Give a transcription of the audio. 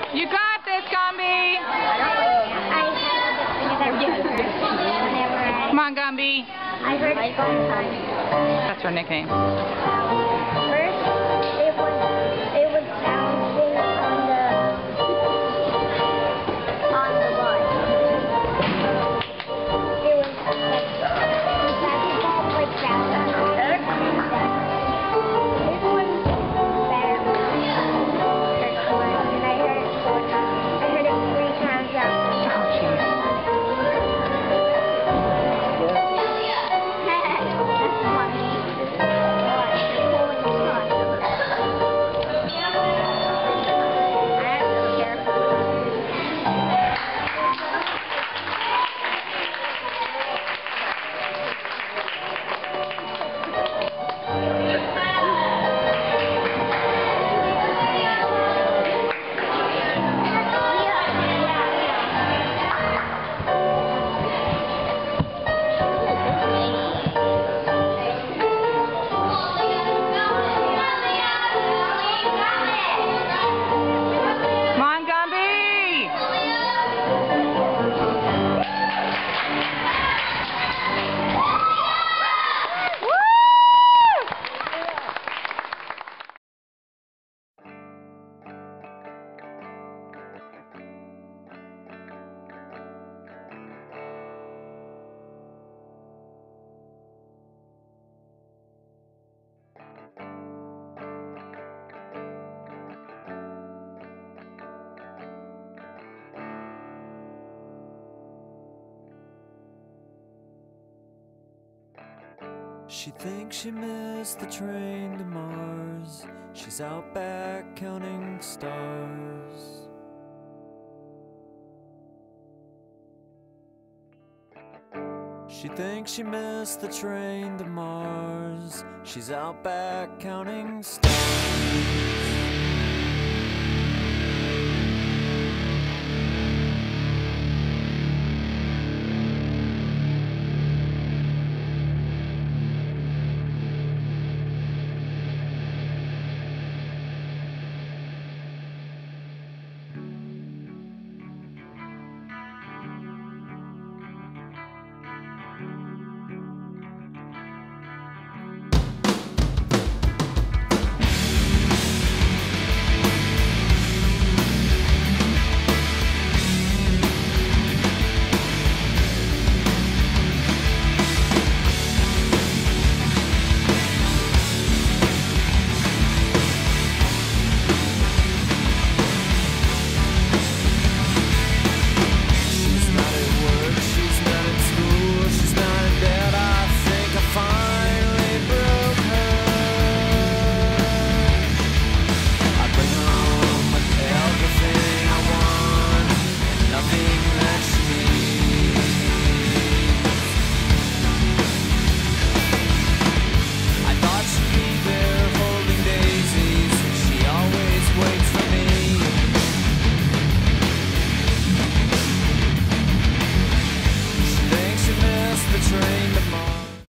You got this, Gumby. Come on, Gumby. I heard it one time. That's her nickname. First, it was bouncing on the bus. It was like basketball, like bouncing on the bus. This one's better. And I heard it 4 times. I heard it 3 times out. Oh, jeez. She thinks she missed the train to Mars. She's out back counting stars. She thinks she missed the train to Mars. She's out back counting stars.